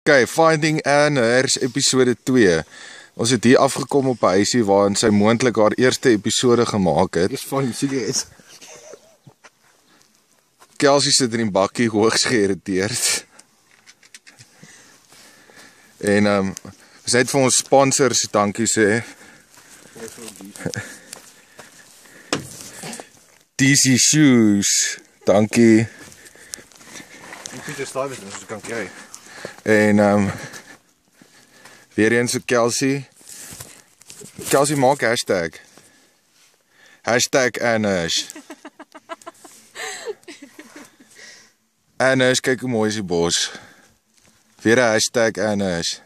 Okay, Finding Anne's episode 2. Ons het hier afgekom op 'n huisie waarin sy moontlik haar eerste episode gemaak het. Dis van sigaret. Kelsey sit in die bakkie hoogs geïrriteerd. En ons het vir ons sponsors dankie sê. DC Shoes, dankie. Die Pieter Stuyvesant as jy kan kry. En weer eens so Kelsey. Kelsey maak hashtag. Hashtag Anne's. Anne's, kyk hoe mooi is die bos. Weer 'n hashtag Anne's.